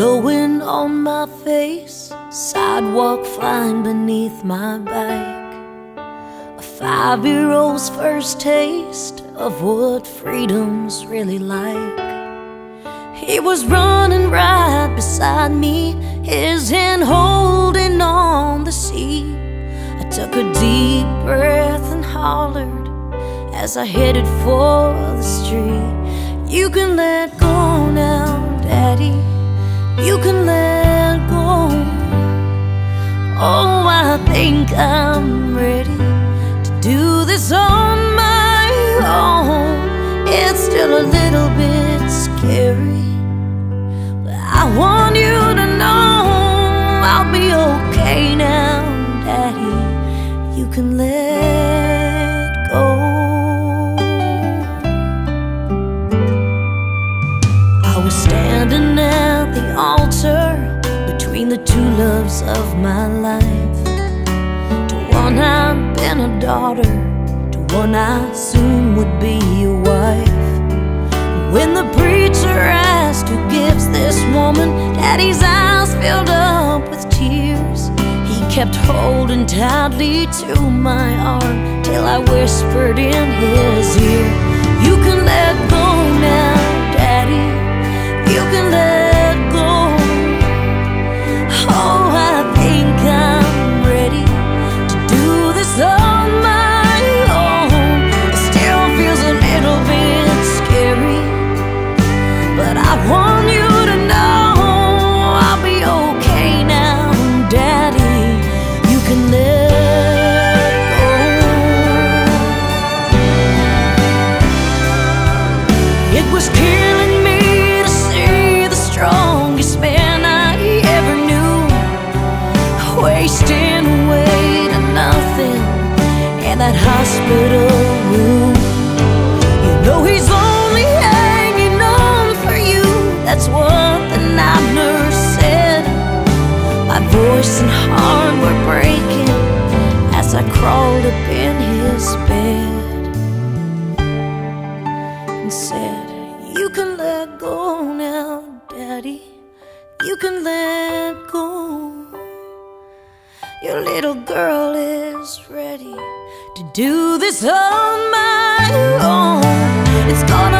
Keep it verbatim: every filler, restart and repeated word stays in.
blowing on my face, sidewalk flying beneath my bike. A five-year-old's first taste of what freedom's really like. He was running right beside me, his hand holding on the seat. I took a deep breath and hollered as I headed for the street. You can let go now, Daddy, you can let go. Oh, I think I'm ready to do this on my own. It's still a little bit scary, but I want you to know I'll be okay now, Daddy, you can let go. I was standing at the altar between the two loves of my life. To one I'd been a daughter, to one I soon would be a wife. When the preacher asked who gives this woman, Daddy's eyes filled up with tears. He kept holding tightly to my arm till I whispered in his ear, you can let go now, Daddy, you can let go. Oh, I think I'm ready to do this on my own. It still feels a little bit scary, but I want you to know I'll be okay now, Daddy, you can let go. It was killing me to see the strongest man I ever knew wasting away to nothing in that hospital room. You know he's only hanging on for you, that's what the night nurse said. My voice and heart were breaking as I crawled up in his bed and said, you can let go now, Daddy, you can let go. Your little girl is ready to do this on my own. It's gonna